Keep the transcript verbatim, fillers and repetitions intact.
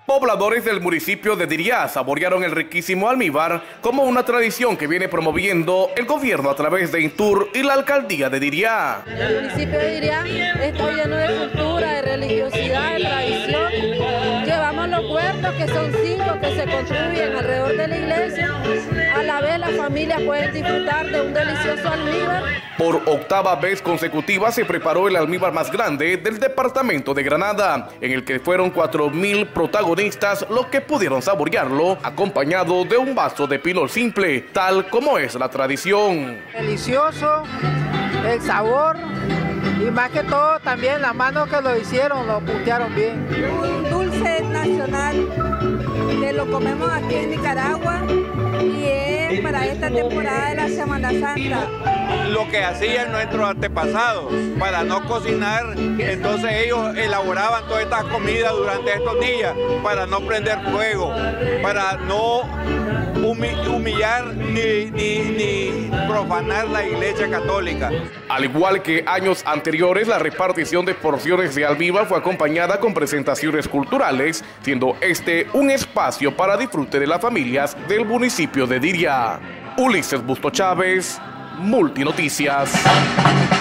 Pobladores del municipio de Diriá saborearon el riquísimo almíbar como una tradición que viene promoviendo el gobierno a través de Intur y la alcaldía de Diriá. El municipio de Diriá está lleno de cultura, de religiosidad, de tradición. Llevamos los huertos, que son cinco que se construyen alrededor de la iglesia. A la vez las familias pueden disfrutar de un delicioso almíbar. Por octava vez consecutiva se preparó el almíbar más grande del departamento de Granada, en el que fueron cuatro mil protagonistas los que pudieron saborearlo, acompañado de un vaso de pinol simple, tal como es la tradición. Delicioso, el sabor y más que todo también las manos que lo hicieron, lo puntearon bien. Un dulce nacional que lo comemos aquí en Nicaragua y es para esta temporada de la Semana Santa. Lo que hacían nuestros antepasados para no cocinar, entonces ellos elaboraban todas estas comidas durante estos días para no prender fuego, para no humillar ni, ni, ni profanar la Iglesia Católica. Al igual que años anteriores, la repartición de porciones de almíbar fue acompañada con presentaciones culturales, siendo este un espacio para disfrute de las familias del municipio de Diriá. Ulises Busto Chávez, Multinoticias.